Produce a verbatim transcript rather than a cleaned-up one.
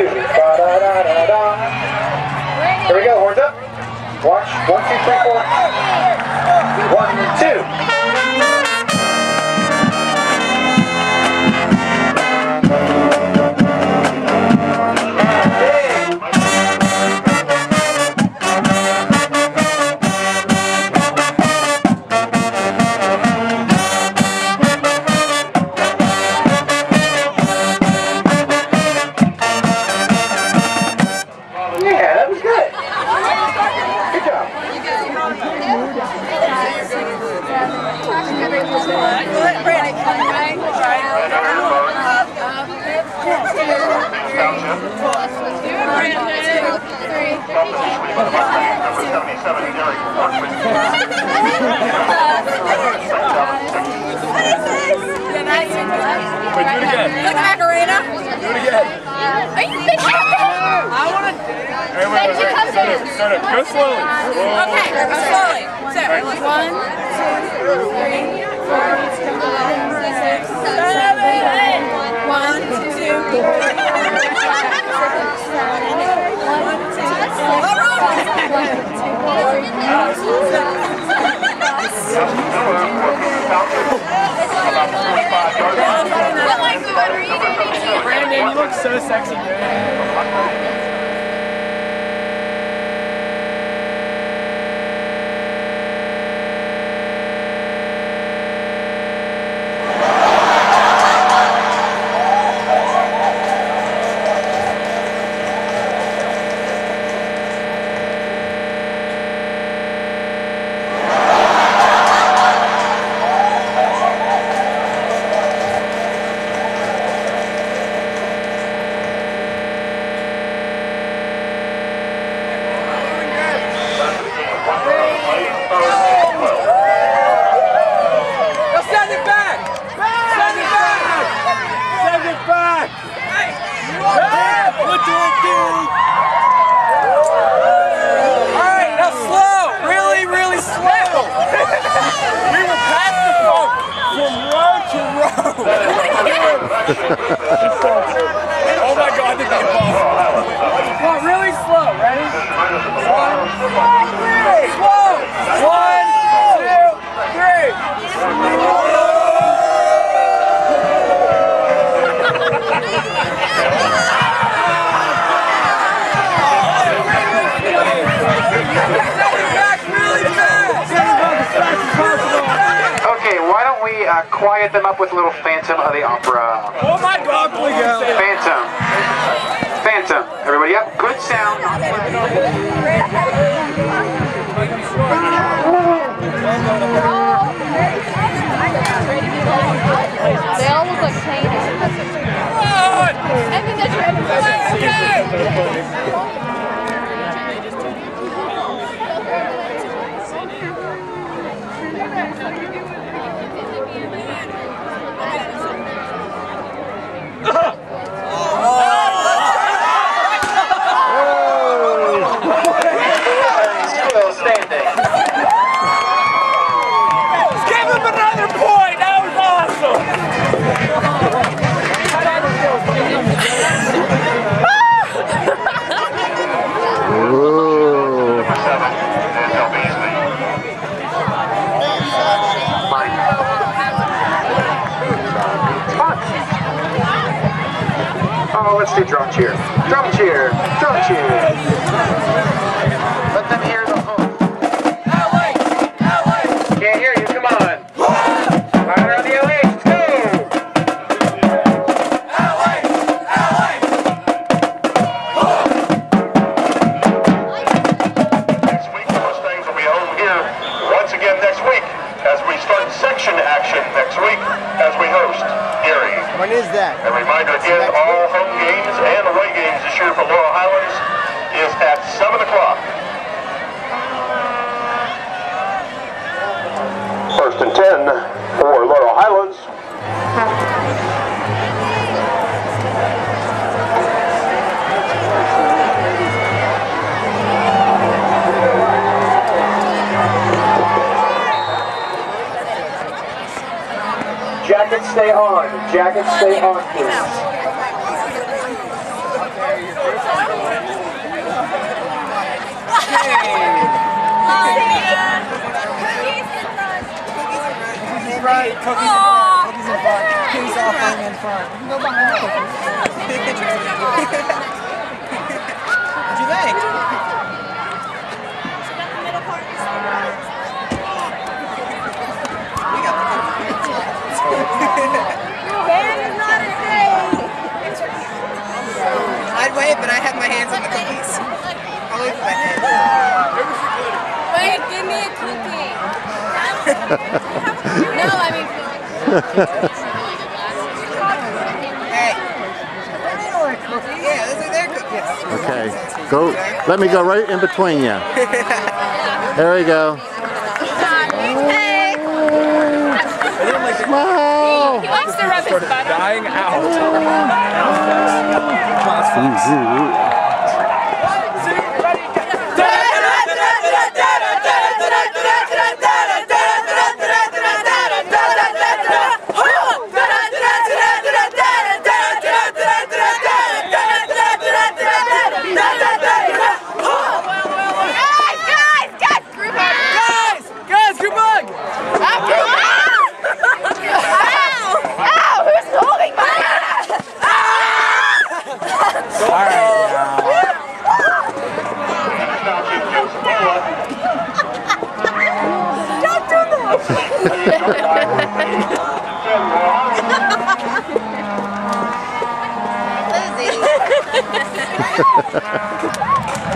two. Ba-da-da-da-da. Here we go, horns up. Watch. One, two, three, four. One, two. Yeah, that was good. Good job. Wait, do it again. Look at Macarena. Do it again. Are you thinking? I want to. Hey, wait, wait, wait. Start it. Start it. Go slowly. Whoa. Okay, go slowly. So, right. One, two, three, four, five, six, seven, eight. One, two, three, four, five, six, seven, eight. One, two, Brandon, you look so sexy, man. Oh my god, this is impossible. Well, really slow, ready? One, three, slow! One, two, three! Okay, why don't we uh, quiet them up with a little Phantom of the Opera. Oh my god, please go. Phantom. Phantom. Everybody up. Good sound. They all look like painters. I think that's Still standing. Give him another point! That was awesome! Oh, let's do drum cheer. Drum cheer. Drum cheer. Let them hear the hope. Can't hear you. Come on. Right around the L A. Let's go. Next week, the Mustangs will be home here once again next week as we start section action next week as we host Gary. When is that? A reminder again, all home games and away games this year for Laurel Highlands is at seven o'clock. First and ten for Laurel Highlands. Jackets stay on. Jackets stay on, please. Right, cookies in front. Cookies in front. Cookies all hanging in front. Go behind. What'd you think? We got the I'd wait, but I have my hands on the cookies. I'll wait for my hands. Wait, give me a cookie. No, I mean. Hey. Yeah, those are their cookies. Okay, go. Let me go right in between you. There we go. Hey. Smile. He likes to rub his butt on. Dying out. Lizzie.